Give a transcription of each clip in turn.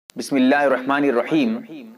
बिस्मिल्लाहिर्रहमानिर्रहीम।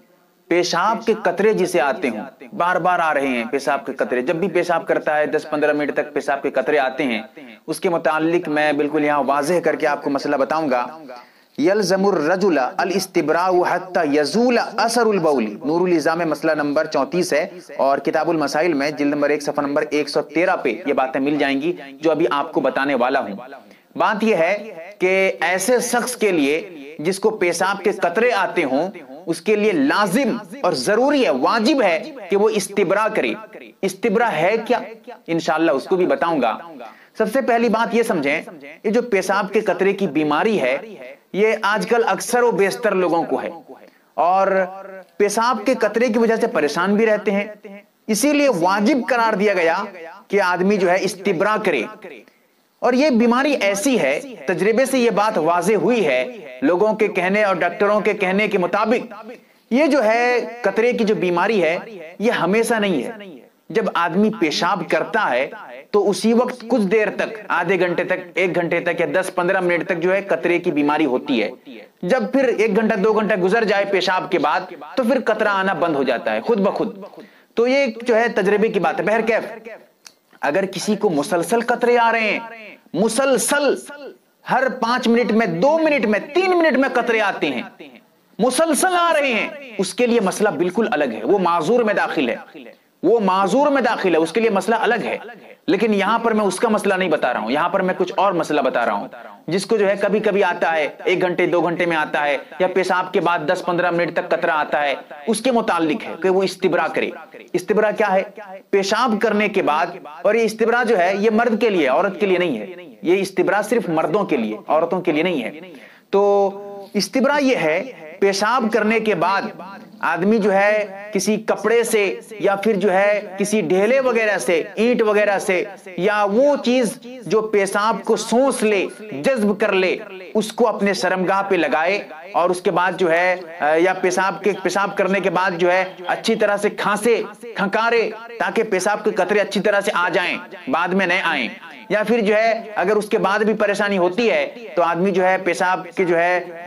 पेशाब के कतरे जिसे आते हों, बार बार आ रहे हैं पेशाब के कतरे, जब भी पेशाब करता है 10-15 मिनट तक पेशाब के कतरे आते हैं, उसके मुतालिक मैं बिल्कुल यहाँ वाज़ेह करके आपको मसला बताऊंगा। यल्ज़मुर रजुला अल इस्तिब्राउ हत्ता यज़ूल असरुल बौली, नूरुल इज़ा में मसला नंबर 34 है और किताबुल मसाइल में जिल्द नंबर 1 सफ़ा नंबर 113 पे ये बातें मिल जाएंगी जो अभी आपको बताने वाला हूं। बात यह है कि ऐसे शख्स के लिए जिसको पेशाब के कतरे आते हों, उसके लिए लाजिम और जरूरी है, वाजिब है कि वो इस्तिब्रा करे। इस्तिब्रा है क्या, इंशाअल्लाह उसको भी बताऊंगा। सबसे पहली बात ये समझें, ये जो पेशाब के कतरे की बीमारी है, ये आजकल अक्सर व बेशतर लोगों को है और पेशाब के कतरे की वजह से परेशान भी रहते हैं। इसीलिए वाजिब करार दिया गया कि आदमी जो है इस्तिब्रा करे। और ये बीमारी ऐसी है, तजर्बे से ये बात वाज़े हुई है, लोगों के कहने और डॉक्टरों के कहने के मुताबिक ये जो है कतरे की जो बीमारी है, ये हमेशा नहीं है। जब आदमी पेशाब करता है तो उसी वक्त कुछ देर तक, आधे घंटे तक, 1 घंटे तक या 10-15 मिनट तक जो है कतरे की बीमारी होती है। जब फिर 1 घंटा 2 घंटा गुजर जाए पेशाब के बाद तो फिर कतरा आना बंद हो जाता है खुद ब खुद। तो ये जो है तजर्बे की बात है। बहरकैफ, अगर किसी को मुसलसल कतरे आ रहे हैं, मुसलसल हर 5 मिनट में, 2 मिनट में, 3 मिनट में कतरे आते हैं, मुसलसल आ रहे हैं, उसके लिए मसला बिल्कुल अलग है, वो माजूर में दाखिल है, वो माजूर में दाखिल है, उसके लिए मसला अलग है। लेकिन यहां पर मैं उसका मसला नहीं बता रहा हूं, यहां पर मैं कुछ और मसला बता रहा हूं, जिसको जो है कभी कभी आता है 1 घंटे 2 घंटे में आता है, या पेशाब के बाद 10-15 मिनट तक कतरा आता है, उसके मुतालिक है कि वो इस्तिब्रा करे। इस्तिब्रा क्या है? पेशाब करने के बाद, और ये इस्तिब्रा जो है ये मर्द के लिए, औरत के लिए नहीं है, ये इस्तिब्रा सिर्फ मर्दों के लिए, औरतों के लिए नहीं है। तो इस्तिब्रा ये है, पेशाब करने के बाद आदमी जो है किसी कपड़े से या फिर जो है किसी ढेले वगैरह से, ईंट वगैरह से, या वो चीज जो पेशाब को सोच ले, जज्ब कर ले, उसको अपने शर्मगाह पे लगाए और उसके बाद जो है या पेशाब करने के बाद जो है अच्छी तरह से खांसे, खंकारे, ताकि पेशाब के कतरे अच्छी तरह से आ जाएं, बाद में न आए। या फिर जो है अगर उसके बाद भी परेशानी होती है तो आदमी जो है पेशाब के जो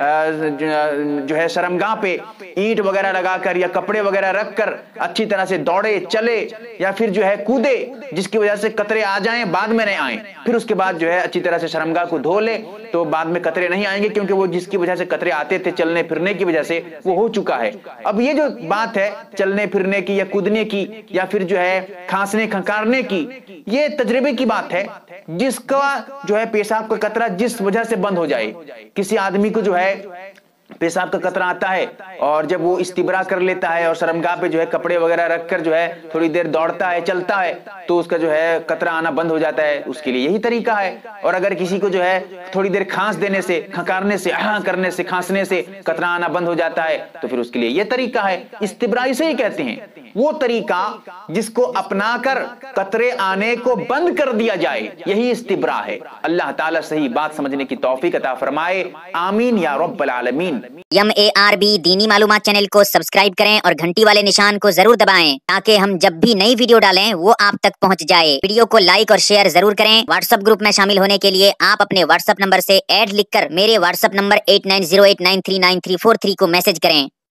है शर्मगाह पे ईंट वगैरह लगाकर या कपड़े वगैरह रखकर अच्छी तरह से दौड़े, चले या फिर जो है कूदे, जिसकी वजह से कतरे आ जाएं, बाद में नहीं आए। फिर उसके बाद जो है अच्छी तरह से शर्मगाह को धो ले तो बाद में कतरे नहीं आएंगे, क्योंकि वो जिसकी वजह से कतरे आते थे, चलने फिरने की वजह से, वो हो चुका है। अब ये जो बात है चलने फिरने की या कूदने की या फिर जो है खांसने खंकारने की, ये तजर्बे की बात है, जिसका जो है पेशाब का कतरा जिस वजह से बंद हो जाए। किसी आदमी को जो है पेशाब का कतरा आता है और जब वो इस्तिब्रा कर लेता है और शर्मगाह पे जो है कपड़े वगैरह रखकर जो है थोड़ी देर दौड़ता है, चलता है, तो उसका जो है कतरा आना बंद हो जाता है। उसके लिए यही तरीका है। और अगर किसी को जो है थोड़ी देर खांस देने से, खंकारने से, करने से, खांसने से कतरा आना बंद हो जाता है, तो फिर उसके लिए यह तरीका है। इस्तिब्रा इसे ही कहते हैं, वो तरीका जिसको अपनाकर कतरे आने को बंद कर दिया जाए, यही इस्तिब्रा है। अल्लाह ताला सही बात समझने की तौफीक अता फरमाए, आमीन या रब्बल आलमीन। MARB दीनी मालूमात चैनल को सब्सक्राइब करें और घंटी वाले निशान को जरूर दबाएं, ताकि हम जब भी नई वीडियो डालें वो आप तक पहुंच जाए। वीडियो को लाइक और शेयर जरूर करें। व्हाट्सएप ग्रुप में शामिल होने के लिए आप अपने व्हाट्सएप नंबर से ऐड लिखकर मेरे व्हाट्सएप नंबर 8908939343 को मैसेज करें।